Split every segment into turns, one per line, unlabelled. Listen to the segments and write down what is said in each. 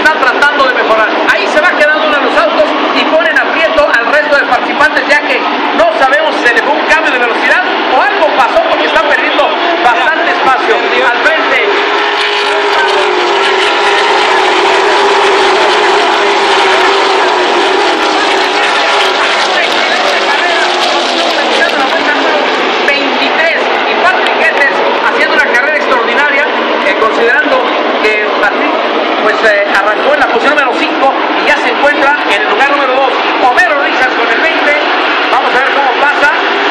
están tratando de mejorar. Ahí se va quedando uno de los autos y ponen aprieto al resto de participantes, ya que no sabemos si se le fue un cambio de velocidad o algo pasó porque están perdiendo bastante espacio. Al frente. Considerando que Patrick pues arrancó en la posición número 5 y ya se encuentra en el lugar número 2. Homero Richards con el 20. Vamos a ver cómo pasa.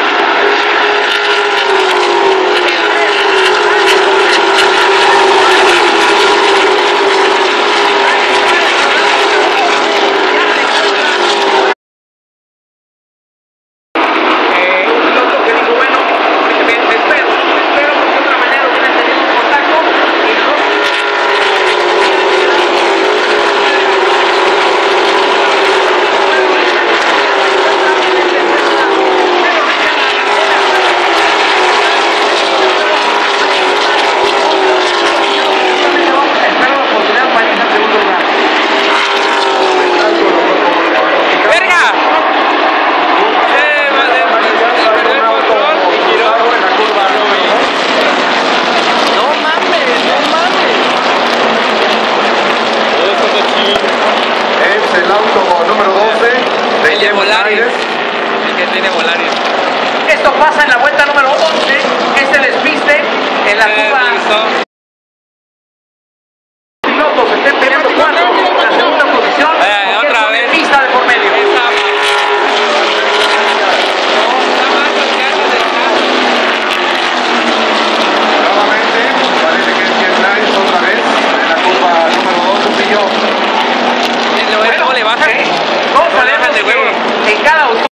Esto pasa en la vuelta número 11, este despiste en la curva. Pilotos estén peleando cuatro, la segunda posición, otra vez pista de por medio.
Nuevamente, parece que es Ken Nice otra vez en la curva número 2, un millón.
¿Cómo le baja? ¿Cómo sabemos que en cada